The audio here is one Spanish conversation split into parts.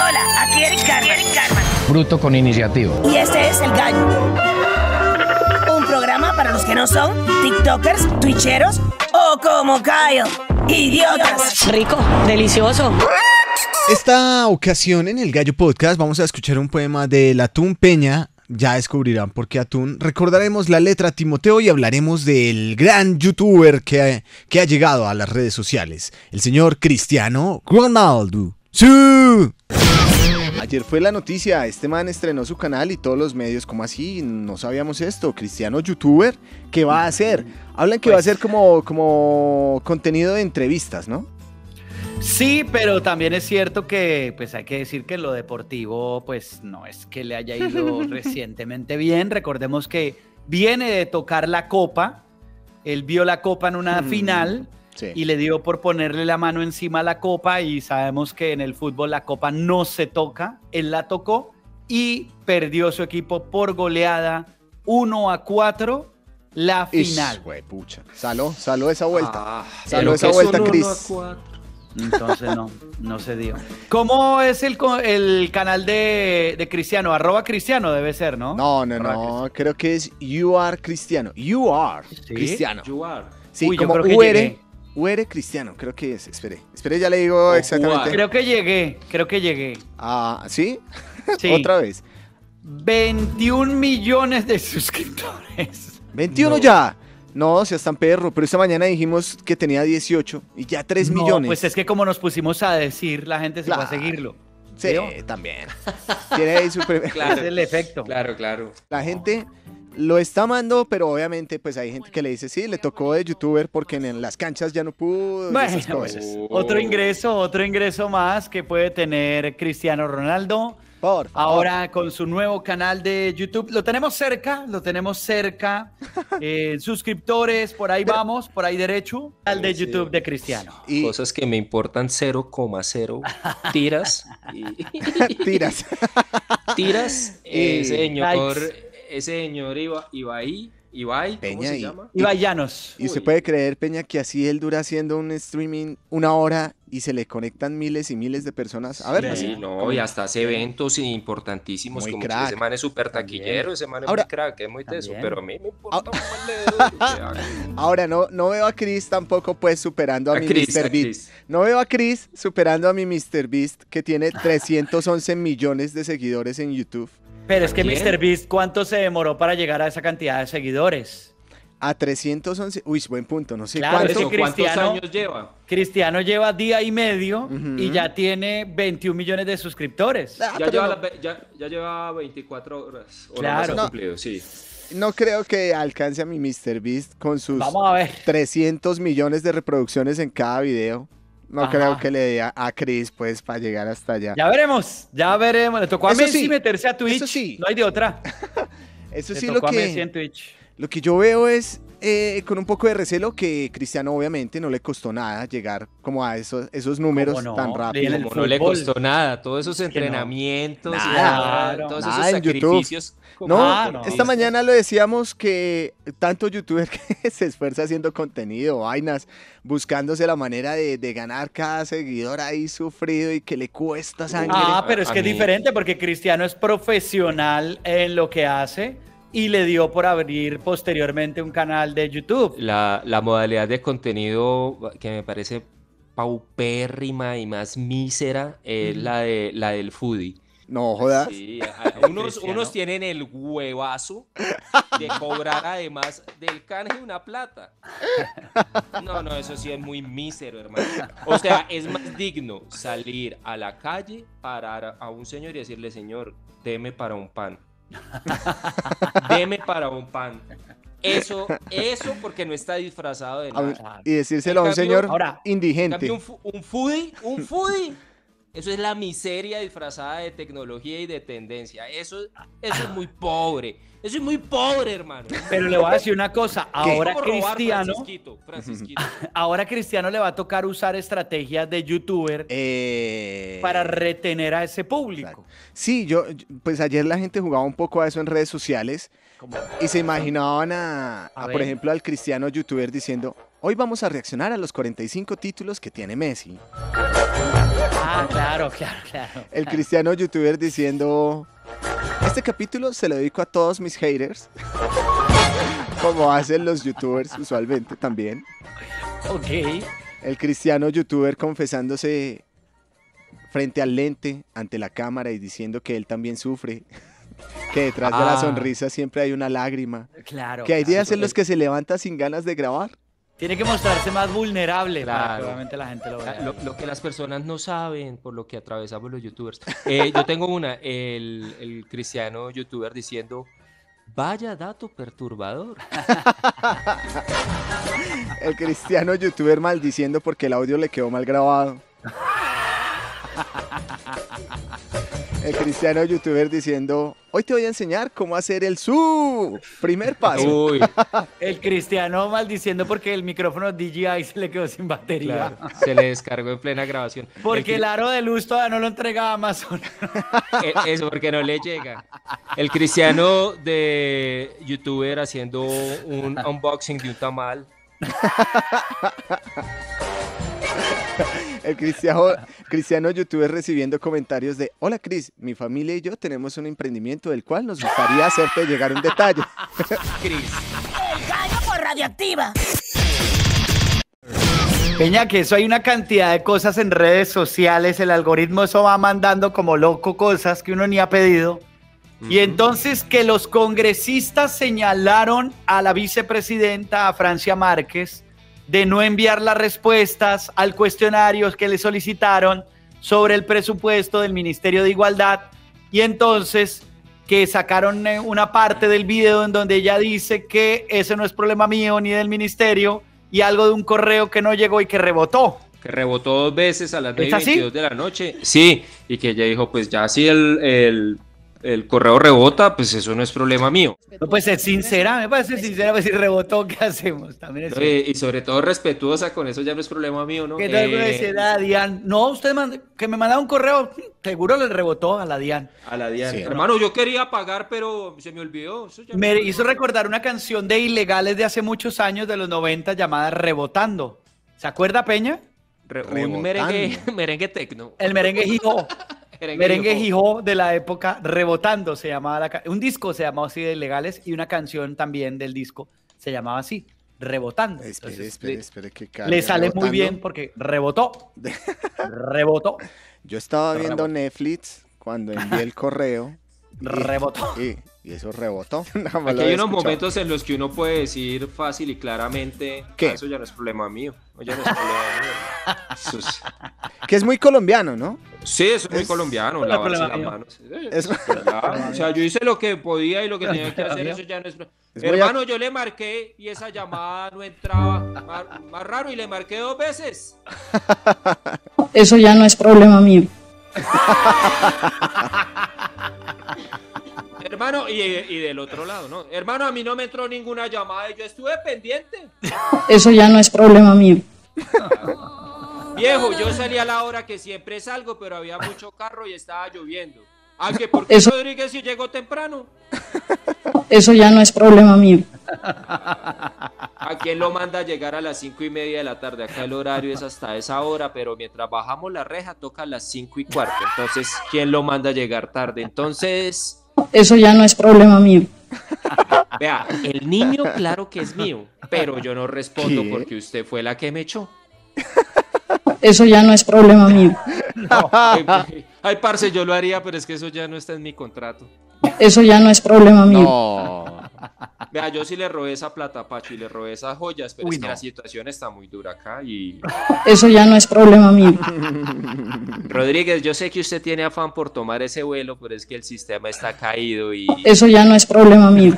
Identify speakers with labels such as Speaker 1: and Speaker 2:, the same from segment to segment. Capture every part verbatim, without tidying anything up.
Speaker 1: Hola, aquí Eric Carman. Eric Carman.
Speaker 2: Bruto con iniciativa.
Speaker 1: Y este es El Gallo. Un programa para los que no son tiktokers, twitcheros o como Kyle, idiotas.
Speaker 3: Rico, delicioso.
Speaker 4: Esta ocasión en El Gallo Podcast vamos a escuchar un poema de Atún Peña. Ya descubrirán por qué Atún. Recordaremos la letra Timoteo y hablaremos del gran youtuber que ha, que ha llegado a las redes sociales, el señor Cristiano Ronaldo. ¡Sí! Ayer fue la noticia, este man estrenó su canal y todos los medios, ¿cómo así? No sabíamos esto, Cristiano youtuber, ¿qué va a hacer? Hablan que pues, va a ser como, como contenido de entrevistas, ¿no?
Speaker 5: Sí, pero también es cierto que pues hay que decir que lo deportivo pues no es que le haya ido recientemente bien. Recordemos que viene de tocar la copa, él vio la copa en una mm, final sí. y le dio por ponerle la mano encima a la copa y sabemos que en el fútbol la copa no se toca, él la tocó y perdió su equipo por goleada uno a cuatro la final.
Speaker 4: Ish, güey, pucha. Saló, saló esa vuelta.
Speaker 5: Ah,
Speaker 4: saló esa vuelta, Cris.
Speaker 5: Entonces no, no se dio. ¿Cómo es el, el canal de, de Cristiano? Arroba Cristiano debe ser, ¿no?
Speaker 4: No, no, no, creo que es You Are Cristiano. You Are
Speaker 5: ¿Sí?
Speaker 4: Cristiano.
Speaker 5: You Are.
Speaker 4: Sí,
Speaker 5: Uy,
Speaker 4: como
Speaker 5: yo creo
Speaker 4: U
Speaker 5: que
Speaker 4: R,
Speaker 5: llegué.
Speaker 4: U R Cristiano, creo que es. Espere, espere, ya le digo exactamente.
Speaker 5: Creo que llegué, creo que llegué.
Speaker 4: Ah, ¿sí?
Speaker 5: Sí.
Speaker 4: Otra vez.
Speaker 5: veintiún millones de suscriptores.
Speaker 4: veintiuno no. Ya. No, si están perro, pero esta mañana dijimos que tenía dieciocho y ya tres
Speaker 5: no,
Speaker 4: millones.
Speaker 5: Pues es que como nos pusimos a decir, la gente se
Speaker 4: claro.
Speaker 5: va a seguirlo.
Speaker 4: Sí, ¿Veo? También. Tiene ahí su primer...
Speaker 5: Claro, es el efecto.
Speaker 6: Claro, claro.
Speaker 4: La gente lo está amando, pero obviamente pues hay gente que le dice, sí, le tocó de youtuber porque en las canchas ya no pudo.
Speaker 5: Bueno,
Speaker 4: esas cosas.
Speaker 5: Oh. Otro ingreso, otro ingreso más que puede tener Cristiano Ronaldo.
Speaker 4: Por favor.
Speaker 5: Ahora con su nuevo canal de YouTube. Lo tenemos cerca, lo tenemos cerca. Eh, suscriptores, por ahí vamos, por ahí derecho. Al de YouTube sí. de Cristiano.
Speaker 6: Y cosas que me importan cero coma cero. Tiras. Y...
Speaker 4: Tiras.
Speaker 6: Tiras. Eh, ese señor, ese señor Iba, Ibai. Ibai, ¿cómo
Speaker 4: Peña
Speaker 6: se
Speaker 4: y,
Speaker 6: llama?
Speaker 5: Ibai Llanos.
Speaker 4: Y usted puede creer, Peña, que así él dura haciendo un streaming una hora y se le conectan miles y miles de personas. A ver,
Speaker 6: sí,
Speaker 4: así,
Speaker 6: no,
Speaker 4: ¿cómo?
Speaker 6: Y hasta hace eventos importantísimos.
Speaker 4: Muy
Speaker 6: como
Speaker 4: crack.
Speaker 6: Ese man es súper taquillero, ese man es
Speaker 4: ahora,
Speaker 6: muy crack, es muy teso, pero a mí me importa
Speaker 4: ahora,
Speaker 6: un mal de
Speaker 4: ahora no, no veo a Chris tampoco pues superando a, a mi
Speaker 6: Chris,
Speaker 4: mister Beast. No veo a Chris superando a mi mister Beast que tiene trescientos once millones de seguidores en YouTube.
Speaker 5: Pero es que mister Beast, ¿cuánto se demoró para llegar a esa cantidad de seguidores?
Speaker 4: A trescientos once, uy, buen punto, no sé
Speaker 5: claro,
Speaker 4: cuánto.
Speaker 5: Es que
Speaker 6: ¿Cuántos años lleva?
Speaker 5: Cristiano lleva día y medio uh-huh. y ya tiene veintiún millones de suscriptores.
Speaker 6: Ah, ya, lleva no. la, ya, ya lleva veinticuatro horas.
Speaker 5: Claro.
Speaker 6: No, cumplido, sí.
Speaker 4: No creo que alcance a mi mister Beast con sus
Speaker 5: Vamos a ver.
Speaker 4: trescientos millones de reproducciones en cada video. No Ajá. creo que le dé a, a Chris pues para llegar hasta allá.
Speaker 5: Ya veremos, ya veremos. Le tocó a
Speaker 4: eso
Speaker 5: Messi
Speaker 4: sí,
Speaker 5: meterse a Twitch.
Speaker 4: Eso sí.
Speaker 5: No hay de otra.
Speaker 4: Eso
Speaker 5: Le
Speaker 4: sí
Speaker 5: tocó
Speaker 4: lo
Speaker 5: a
Speaker 4: que
Speaker 5: Messi en Twitch.
Speaker 4: Lo que yo veo es eh, con un poco de recelo que Cristiano obviamente no le costó nada llegar como a esos, esos números
Speaker 5: no?
Speaker 4: tan rápido.
Speaker 6: Como no le costó nada, todos esos entrenamientos, no. nada,
Speaker 4: y
Speaker 6: todos
Speaker 4: nada
Speaker 6: esos sacrificios.
Speaker 4: No, ah, no, esta mañana lo decíamos que tanto youtuber que se esfuerza haciendo contenido, vainas, buscándose la manera de, de ganar cada seguidor ahí sufrido y que le cuesta sangre.
Speaker 5: Ah, pero es que es diferente porque Cristiano es profesional en lo que hace. Y le dio por abrir posteriormente un canal de YouTube.
Speaker 6: La, la modalidad de contenido que me parece paupérrima y más mísera es mm. la, de, la del foodie.
Speaker 4: No jodas.
Speaker 6: Sí, unos, unos tienen el huevazo de cobrar además del canje una plata. No, no, eso sí es muy mísero, hermano. O sea, es más digno salir a la calle, parar a un señor y decirle, señor, deme para un pan. Deme para un pan. Eso, eso porque no está disfrazado de nada.
Speaker 4: Y decírselo a un señor
Speaker 5: ahora,
Speaker 4: indigente.
Speaker 6: Un, un foodie, un foodie. Eso es la miseria disfrazada de tecnología y de tendencia. Eso, eso es muy pobre. Eso es muy pobre, hermano.
Speaker 5: Pero le voy a decir una cosa. Ahora Cristiano,
Speaker 6: Francisquito, Francisquito.
Speaker 5: ahora Cristiano le va a tocar usar estrategias de youtuber
Speaker 4: eh...
Speaker 5: para retener a ese público.
Speaker 4: Exacto. Sí, yo, pues ayer la gente jugaba un poco a eso en redes sociales y se imaginaban a, a, a por ejemplo, al Cristiano youtuber diciendo, hoy vamos a reaccionar a los cuarenta y cinco títulos que tiene Messi.
Speaker 5: Ah, claro, claro, claro.
Speaker 4: El cristiano youtuber diciendo, este capítulo se lo dedico a todos mis haters, como hacen los youtubers usualmente también.
Speaker 5: Ok.
Speaker 4: El cristiano youtuber confesándose frente al lente, ante la cámara y diciendo que él también sufre, que detrás ah. de la sonrisa siempre hay una lágrima,
Speaker 5: claro,
Speaker 4: que hay
Speaker 5: claro,
Speaker 4: días en los que se levanta sin ganas de grabar.
Speaker 5: Tiene que mostrarse más vulnerable
Speaker 6: claro.
Speaker 5: para que obviamente la gente lo vea.
Speaker 6: Lo, lo que las personas no saben por lo que atravesamos los youtubers. Eh, yo tengo una, el, el cristiano youtuber diciendo, vaya dato perturbador.
Speaker 4: El cristiano youtuber maldiciendo porque el audio le quedó mal grabado. El cristiano youtuber diciendo, hoy te voy a enseñar cómo hacer el su primer paso.
Speaker 6: Uy.
Speaker 5: El cristiano maldiciendo porque el micrófono D J I se le quedó sin batería.
Speaker 6: Claro, se le descargó en plena grabación.
Speaker 5: Porque el, el aro de luz todavía no lo entrega a Amazon.
Speaker 6: Eso, porque no le llega. El cristiano de youtuber haciendo un unboxing de un tamal.
Speaker 4: El cristiano, cristiano youtuber recibiendo comentarios de, hola Cris, mi familia y yo tenemos un emprendimiento del cual nos gustaría hacerte llegar un detalle.
Speaker 1: Cris. El gallo por Radioactiva.
Speaker 5: Peña, que eso hay una cantidad de cosas en redes sociales, el algoritmo eso va mandando como loco cosas que uno ni ha pedido. Uh-huh. Y entonces que los congresistas señalaron a la vicepresidenta, a Francia Márquez, de no enviar las respuestas al cuestionario que le solicitaron sobre el presupuesto del Ministerio de Igualdad, y entonces que sacaron una parte del video en donde ella dice que ese no es problema mío ni del ministerio, y algo de un correo que no llegó y que rebotó.
Speaker 6: Que rebotó dos veces a las nueve y veintidós de la noche. Sí, y que ella dijo, pues ya si el... el... el correo rebota, pues eso no es problema mío.
Speaker 5: No puede ser sincera, me parece sincera, pues si rebotó, ¿qué hacemos? También es
Speaker 6: eh, y sobre todo respetuosa, con eso ya no es problema mío, ¿no?
Speaker 5: ¿Qué tal eh... decir a Dian? No, usted manda, que me mandaba un correo, seguro le rebotó a la Dian.
Speaker 6: A la Dian. Sí, hermano, ¿no? Yo quería pagar, pero se me olvidó. Eso ya
Speaker 5: me hizo recordar una canción de Ilegales de hace muchos años, de los noventa, llamada Rebotando. ¿Se acuerda, Peña?
Speaker 6: Re un merengue, merengue tecno.
Speaker 5: El merengue hijo. Merengue, merengue Jijó de la época, Rebotando se llamaba la un disco se llamaba así de Ilegales, y una canción también del disco se llamaba así, Rebotando.
Speaker 4: Espere,
Speaker 5: Entonces,
Speaker 4: espere,
Speaker 5: le,
Speaker 4: espere, que
Speaker 5: le sale rebotando. Muy bien porque rebotó. Rebotó.
Speaker 4: Yo estaba viendo rebotó. Netflix cuando envié el correo.
Speaker 5: Rebotó.
Speaker 4: Y, y eso rebotó.
Speaker 6: Aquí hay unos momentos en los que uno puede decir fácil y claramente,
Speaker 4: ¿qué?
Speaker 6: Ah, eso ya no es problema mío. Ya no es problema mío. Eso es...
Speaker 4: Que es muy colombiano, ¿no?
Speaker 6: Sí, eso es muy es... colombiano, lavarse las manos. Es... O sea, yo hice lo que podía y lo que tenía que hacer, eso ya no es... es Hermano, a... yo le marqué y esa llamada no entraba. Más, más raro, y le marqué dos veces.
Speaker 2: Eso ya no es problema mío.
Speaker 6: Hermano, y, y del otro lado, ¿no? Hermano, a mí no me entró ninguna llamada y yo estuve pendiente.
Speaker 2: Eso ya no es problema mío.
Speaker 6: Viejo, yo salí a la hora que siempre salgo, pero había mucho carro y estaba lloviendo. ¿A qué? ¿Por qué Eso... Rodríguez si llegó temprano?
Speaker 2: Eso ya no es problema mío.
Speaker 6: ¿A quién lo manda a llegar a las cinco y media de la tarde? Acá el horario es hasta esa hora, pero mientras bajamos la reja toca a las cinco y cuarto. Entonces, ¿quién lo manda a llegar tarde? Entonces...
Speaker 2: Eso ya no es problema mío.
Speaker 6: Vea, el niño claro que es mío, pero yo no respondo
Speaker 4: ¿Qué?
Speaker 6: Porque usted fue la que me echó.
Speaker 2: Eso ya no es problema mío.
Speaker 6: No, ay, ay, parce, yo lo haría, pero es que eso ya no está en mi contrato.
Speaker 2: Eso ya no es problema mío.
Speaker 4: No.
Speaker 6: Vea, yo sí le robé esa plata, Pacho, y le robé esas joyas, pero
Speaker 5: Uy,
Speaker 6: es que
Speaker 5: no.
Speaker 6: la situación está muy dura acá y...
Speaker 2: Eso ya no es problema mío.
Speaker 6: Rodríguez, yo sé que usted tiene afán por tomar ese vuelo, pero es que el sistema está caído y...
Speaker 2: Eso ya no es problema mío.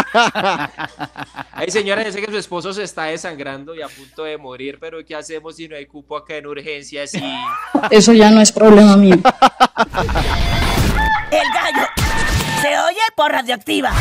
Speaker 6: Ay, señora, yo sé que su esposo se está desangrando y a punto de morir, pero ¿qué hacemos si no hay cupo acá en urgencias y...?
Speaker 2: Eso ya no es problema mío.
Speaker 1: El gallo se oye por Radioactiva.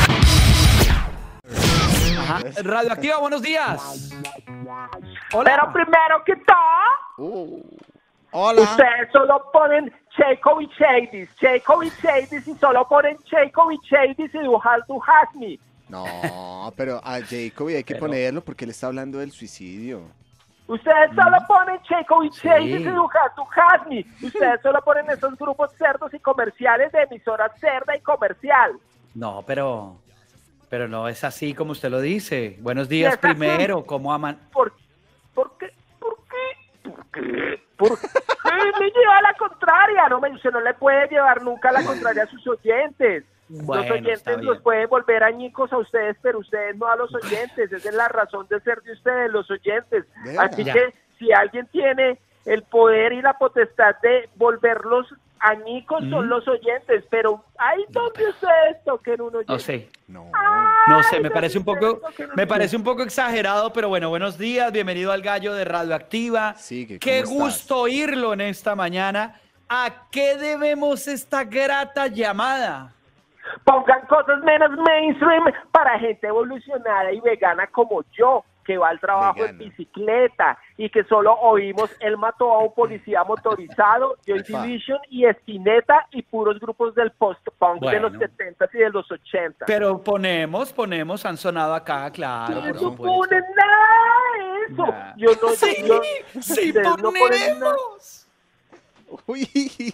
Speaker 5: Ajá. Radioactiva, buenos días.
Speaker 3: Hola. Pero primero que todo,
Speaker 4: Uh, hola.
Speaker 3: ustedes solo ponen Checo y Chadis, Checo y Chadis, y solo ponen Checo y Chadis y You Have to Have Me.
Speaker 4: No, pero a Jacoby hay que
Speaker 5: Pero-
Speaker 4: ponerlo porque él está hablando del suicidio.
Speaker 3: Ustedes solo ponen Checo y
Speaker 5: Sí.
Speaker 3: Chase y tu Hasmi. Ustedes solo ponen esos grupos cerdos y comerciales de emisora cerda y comercial.
Speaker 5: No, pero, pero no es así como usted lo dice. Buenos días
Speaker 3: Es así.
Speaker 5: primero, ¿cómo aman?
Speaker 3: ¿Por, ¿Por qué? ¿Por qué? ¿Por qué? ¿Por qué me lleva a la contraria? No, me, usted no le puede llevar nunca a la contraria a sus oyentes.
Speaker 5: Bueno,
Speaker 3: los oyentes
Speaker 5: está bien.
Speaker 3: los pueden volver añicos a ustedes, pero ustedes no a los oyentes. Esa es la razón de ser de ustedes, los oyentes.
Speaker 4: De verdad.
Speaker 3: Así
Speaker 5: Ya.
Speaker 3: que si alguien tiene el poder y la potestad de volverlos añicos,
Speaker 5: Mm.
Speaker 3: son los oyentes. Pero ahí donde ustedes toquen un oyente.
Speaker 5: No sé.
Speaker 4: No.
Speaker 5: No sé,
Speaker 3: Ay,
Speaker 5: me parece un
Speaker 3: ustedes
Speaker 5: poco,
Speaker 3: toquen un
Speaker 5: me
Speaker 3: oyente.
Speaker 5: parece un poco exagerado, pero bueno, buenos días, bienvenido al Gallo de Radioactiva.
Speaker 4: Sí, que
Speaker 5: Qué
Speaker 4: ¿cómo estás?
Speaker 5: gusto oírlo en esta mañana. ¿A qué debemos esta grata llamada?
Speaker 3: Pongan cosas menos mainstream para gente evolucionada y vegana como yo, que va al trabajo
Speaker 4: Vegana.
Speaker 3: en bicicleta y que solo oímos él mató a un policía motorizado, Joy
Speaker 4: Epa.
Speaker 3: Division y Spinetta y puros grupos del post-punk de los
Speaker 5: Bueno.
Speaker 3: setentas y de los ochentas.
Speaker 5: Pero ponemos, ponemos, han sonado acá, claro, por
Speaker 3: no
Speaker 5: supuesto.
Speaker 3: ponen nada de eso.
Speaker 5: Nah.
Speaker 3: Yo no,
Speaker 5: Sí,
Speaker 3: yo-
Speaker 5: sí
Speaker 3: ustedes no ponen nada.
Speaker 5: ponemos.
Speaker 4: Uy.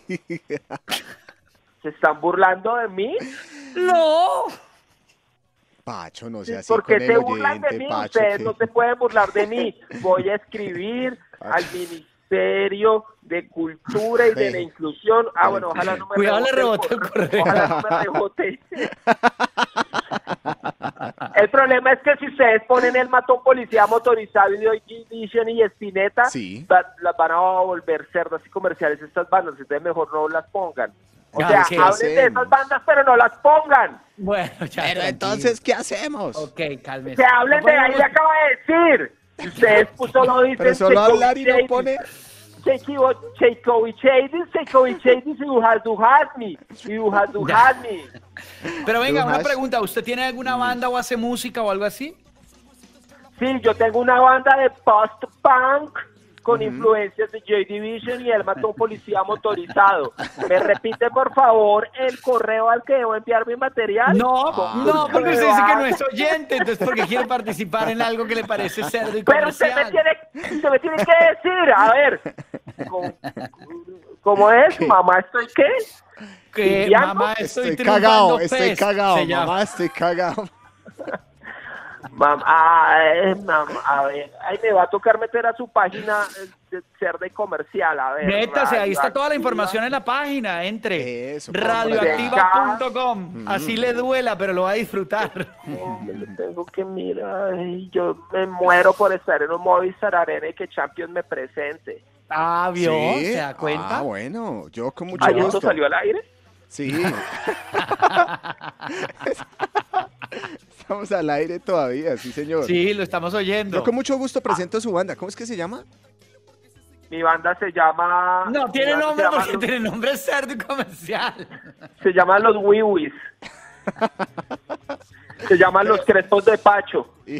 Speaker 3: ¿Se están burlando de mí?
Speaker 5: No.
Speaker 4: Pacho, no sea así
Speaker 3: ¿Por qué
Speaker 4: con
Speaker 3: se
Speaker 4: el
Speaker 3: burlan de
Speaker 4: oyente,
Speaker 3: mí?
Speaker 4: Pacho.
Speaker 3: Ustedes
Speaker 4: que-
Speaker 3: no se pueden burlar de mí. Voy a escribir al Ministerio de Cultura y de
Speaker 4: Sí.
Speaker 3: la Inclusión. Ah, bueno, ojalá no me
Speaker 5: Cuidado, le
Speaker 3: rebote
Speaker 5: rebota el correo.
Speaker 3: Ojalá no me rebote. El problema es que si ustedes ponen el matón policía motorizado y de Division y Spinetta,
Speaker 4: Sí.
Speaker 3: va- las van a volver cerdas y comerciales estas bandas, entonces mejor no las pongan. O
Speaker 5: Ya,
Speaker 3: sea,
Speaker 5: ¿qué
Speaker 3: hablen de
Speaker 4: hacemos?
Speaker 3: esas bandas, pero no las pongan.
Speaker 5: Bueno, ya.
Speaker 4: Pero
Speaker 5: tranquilo.
Speaker 4: entonces, ¿qué hacemos?
Speaker 5: Ok, cálmese.
Speaker 3: Que hablen
Speaker 5: No
Speaker 3: de ahí,
Speaker 5: ponemos-
Speaker 3: le acaba de decir. Y ustedes pues, solo dicen
Speaker 4: Pero solo
Speaker 3: Checo
Speaker 4: hablar y no
Speaker 3: Chadis,
Speaker 4: pone...
Speaker 3: Checo Checo y Chadis, Checo y Chadis y you have to have me, you have to
Speaker 5: Ya.
Speaker 3: have me.
Speaker 5: Pero venga,
Speaker 4: Tú
Speaker 5: una
Speaker 4: has-
Speaker 5: pregunta. ¿Usted tiene alguna banda o hace música o algo así?
Speaker 3: Sí, yo tengo una banda de post-punk con influencias de Joy Division y el matón policía motorizado. ¿Me repite, por favor, el correo al que debo enviar mi material?
Speaker 5: No,
Speaker 3: Con
Speaker 5: no,
Speaker 3: gusto
Speaker 5: porque
Speaker 3: me
Speaker 5: usted dice que
Speaker 3: va.
Speaker 5: no es oyente, entonces porque quiere participar en algo que le parece cerdo y
Speaker 3: Pero usted me,
Speaker 5: comercial.
Speaker 3: tiene, usted me tiene que decir, a ver, ¿cómo, cómo es? ¿Mamá estoy qué?
Speaker 5: Que
Speaker 3: ¿Enviando?
Speaker 5: mamá, estoy,
Speaker 4: Estoy
Speaker 5: triunfando,
Speaker 4: cagado, estoy
Speaker 5: pez,
Speaker 4: cagado,
Speaker 5: se llama.
Speaker 4: mamá, estoy cagado.
Speaker 3: Mam, ah, eh, mam, a ver, ahí me va a tocar meter a su página eh, de cerda y comercial, a ver.
Speaker 5: Métase, ahí está toda la
Speaker 3: Radioactiva.
Speaker 5: información en la página, entre
Speaker 4: Eso,
Speaker 5: radioactiva punto com, así le duela, pero lo va a disfrutar.
Speaker 3: Hombre, le tengo que mirar, ay, yo me muero por estar en un Movistar Arena y que Champions me presente.
Speaker 5: Ah, vio,
Speaker 4: ¿Sí?
Speaker 5: ¿se da cuenta?
Speaker 4: Ah, bueno, yo con mucho
Speaker 3: ¿Ay, esto
Speaker 4: gusto.
Speaker 3: salió al aire?
Speaker 4: Sí. Estamos al aire todavía, sí, señor.
Speaker 5: Sí, lo estamos oyendo.
Speaker 4: Yo con mucho gusto presento su banda. ¿Cómo es que se llama?
Speaker 3: Mi banda se llama...
Speaker 5: No,
Speaker 3: mi
Speaker 5: tiene
Speaker 3: banda
Speaker 5: nombre
Speaker 3: se llama
Speaker 5: porque
Speaker 3: los-
Speaker 5: tiene nombre cerdo y comercial.
Speaker 3: Se llaman los Wiwis. Se llaman los Crespos de Pacho.
Speaker 4: Y-